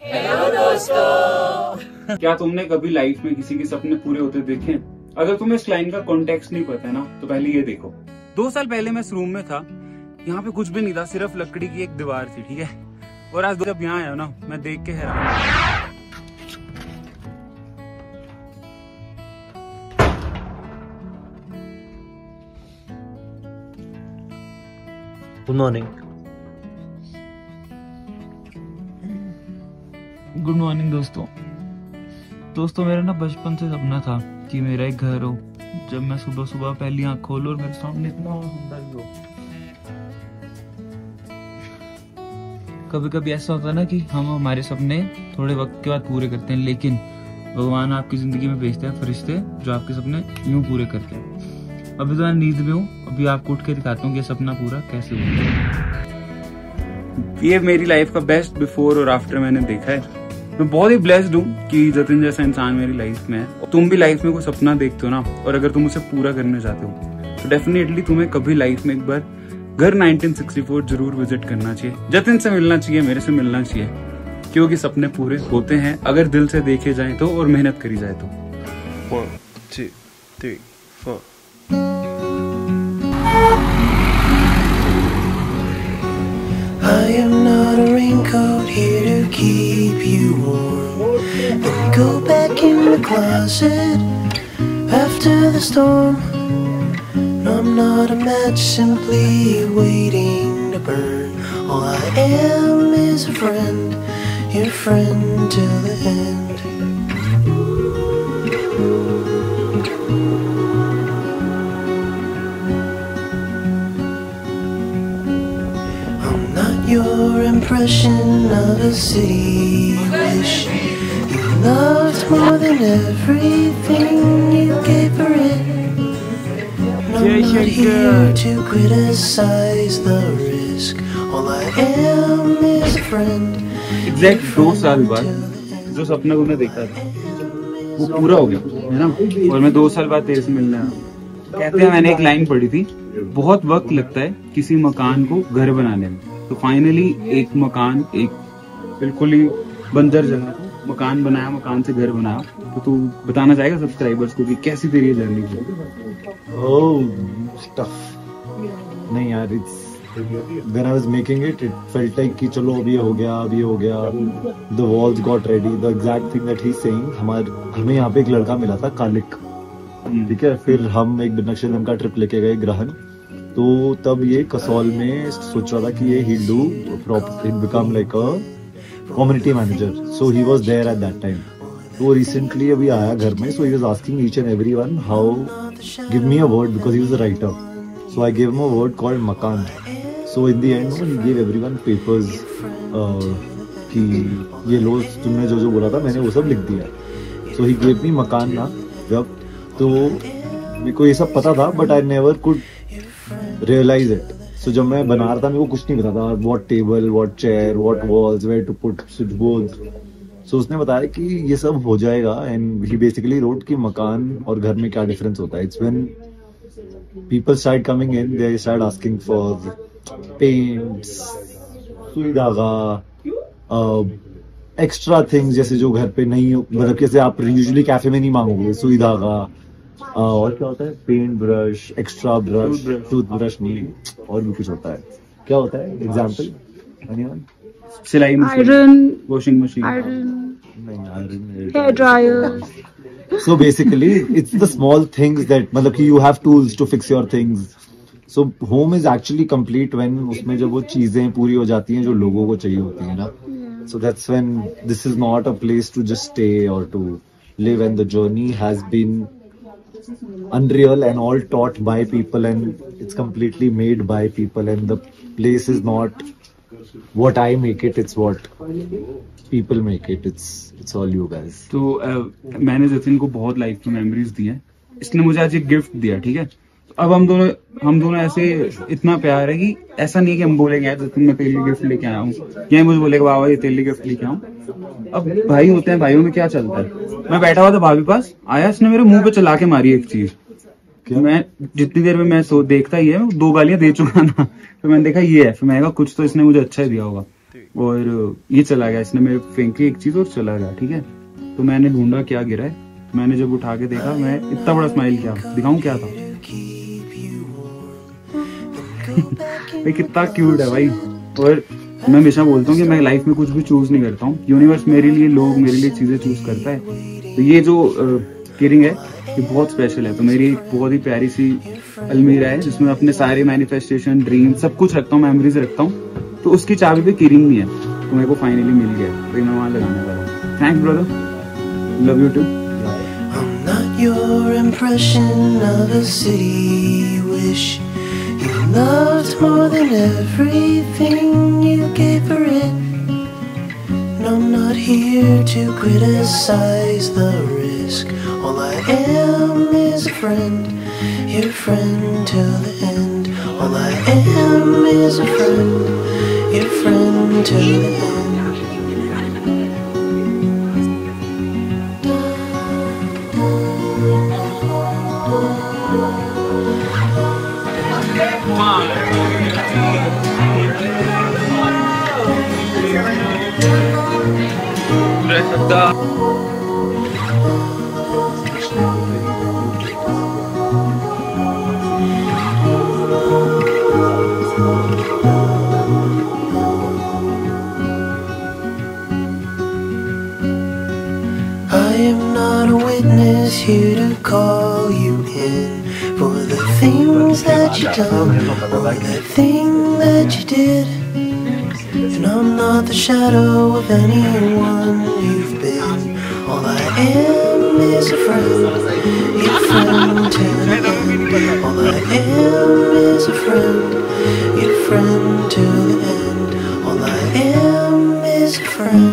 Hello दोस्तों। क्या तुमने कभी लाइफ में किसी के सपने पूरे होते देखे? अगर तुम्हें इस लाइन का कॉन्टेक्स्ट नहीं पता है ना, तो पहले ये देखो। 2 साल पहले मैं इस रूम में था, यहाँ पे कुछ भी नहीं था, सिर्फ लकड़ी की एक दीवार थी, ठीक है। और आज जब यहाँ आया ना, मैं देख के हैरान। Good morning. गुड मॉर्निंग दोस्तों मेरा ना बचपन से सपना था कि मेरा एक घर हो, जब मैं सुबह सुबह पहली आँख खोलूं और मेरे सामने इतना सुंदर व्यू हो। कभी कभी ऐसा होता है ना कि हम हमारे सपने थोड़े वक्त के बाद पूरे करते हैं, लेकिन भगवान आपकी जिंदगी में भेजते हैं फरिश्ते जो आपके सपने यूं पूरे करते हैं। अभी तो मैं नींद में हूँ, अभी आपको उठ के दिखाता हूँ कि सपना पूरा कैसे हुआ। ये मेरी लाइफ का बेस्ट बिफोर और आफ्टर मैंने देखा है। मैं बहुत ही ब्लेस्ड हूँ कि जतिन जैसा इंसान मेरी लाइफ में है। तुम भी लाइफ में कोई सपना देखते हो ना, और अगर तुम उसे पूरा करना चाहते हो तो डेफिनेटली तुम्हें कभी लाइफ में एक बार घर 1964 जरूर विजिट करना चाहिए। जतिन से मिलना चाहिए, मेरे से मिलना चाहिए, क्योंकि सपने पूरे होते हैं अगर दिल से देखे जाए तो और मेहनत करी जाए तो। 1 2 3 4 I am not a raincoat here to keep you warm. Let me go back in the closet after the storm. I'm not a match simply waiting to burn. All I am is a friend, your friend till the end. Your impression of a city wish you loved more than everything you gave for it. I'm not here to criticize the risk. All I am is a friend. Exact 2 साल बाद जो सपना तुमने देखा था वो पूरा हो गया है ना, और मैं 2 साल बाद तेरे से मिलने आया। कहते हैं, मैंने एक लाइन पढ़ी थी, बहुत वक्त लगता है किसी मकान को घर बनाने में, तो फाइनली एक मकान, एक बिल्कुल ही बंजर जगह मकान बनाया, मकान से घर बनाया। तो तू बताना चाहेगा सब्सक्राइबर्स को कि कैसी तेरी ये जर्नी थी? नहीं यार, it's when I was making it felt like कि चलो अब ये हो गया, the walls got ready, the exact thing that he's saying। हमें यहाँ पे एक लड़का मिला था कालिक, ठीक है। फिर हम एक नक्शेदम का ट्रिप लेके गए ग्रहण, तो तब ये कसौल में सोच रहा था कि ये he'll become like a community manager, so he was there at that time। तो recently अभी आया घर में, so he was asking each and everyone how, give me a word because he was a writer, so I gave him a word called makan। So in the end he gave everyone papers कि ये लो, तुमने जो बोला था मैंने वो सब लिख दिया। So he gave me मकान ना, जब तो मेरे को ये सब पता था, but I never could realize it। So जब मैं बना रहा था मेरे को कुछ नहीं पता था, what table, what chair, what walls, where to put switchboards। So उसने बताया कि ये सब हो जाएगा, and he basically wrote कि मकान और घर में क्या डिफरेंस होता है। It's when people start coming in, they start asking for paints, सुई धागा, एक्स्ट्रा थिंग्स, जैसे जो घर पे नहीं, मतलब कैसे आप यूजुअली कैफे में नहीं मांगोगे, सुई धागा, और क्या होता है, paint brush, extra brush, toothbrush नहीं, और भी कुछ होता है। क्या होता है एग्जाम्पल? सिलाई मशीन, आयरन, वॉशिंग मशीन, नहीं, hair dryer. So basically it's the small things that, मतलब कि you have tools to fix your things। So home is actually complete when उसमें जब वो चीजें पूरी हो जाती हैं जो लोगों को चाहिए होती है ना। So that's when this is not a place to just stay or to live, and the journey has been unreal and all taught by people, and it's completely made by people, and the place is not what I make it, it's what people make it। It's all you guys। तो मैंने जतिन को बहुत life में memories दी हैं, इसने मुझे आज एक गिफ्ट दिया, ठीक है। अब हम दोनों ऐसे इतना प्यार है कि ऐसा नहीं कि हम बोलेंगे जतिन मैं तेरे लिए गिफ्ट लेके आया हूँ, या मुझे बोलेगा बाबा ये तेरे लिए गिफ्ट लेके आऊँ। अब भाई होते हैं, भाइयों में क्या चलता है। मैं बैठा हुआ था भाभी पास, आया, इसने मेरे मुंह पे चला के मारी एक चीज। मैं जितनी देर में मैं देखता ही है, 2 गालियां दे चुका ना, फिर मैंने देखा ये है, फिर मैंने कहा कुछ तो इसने मुझे अच्छा ही दिया होगा। और ये चला गया, इसने मेरे फेंकी एक चीज और चला गया, ठीक है। तो मैंने ढूंढा क्या गिरा है, मैंने जब उठा के देखा, मैं इतना बड़ा स्माइल किया, दिखाऊं क्या था। भाई कितना क्यूट है भाई। और मैं हमेशा बोलता हूँ कि मैं लाइफ में कुछ भी चूज नहीं करता हूँ, यूनिवर्स मेरे लिए, लोग मेरे लिए चीजें चूज करता है। तो ये जो कीरिंग है ये बहुत स्पेशल है। तो मेरी एक बहुत ही प्यारी सी अलमीरा है जिसमें अपने सारे मैनिफेस्टेशन, ड्रीम, सब कुछ रखता हूँ, मेमोरीज रखता हूँ। तो उसकी चाबी पे कीरिंग नहीं है, तो मेरे को फाइनली मिल गया, तो मैं वहां लगाने वाला हूँ। Thanks brother, love you too. I'm not your impression of a city you wish you loved more than everything you gave for it. And I'm not here to criticize the risk. All I am is a friend, your friend till the end. All I am is a friend, your friend till the end. I am not a witness here to call you in for the things that you done or that thing that you did. And I'm not the shadow of anyone you've been. All I am is a friend, your friend till the end. All I am is a friend, your friend till the end. All I am is a friend.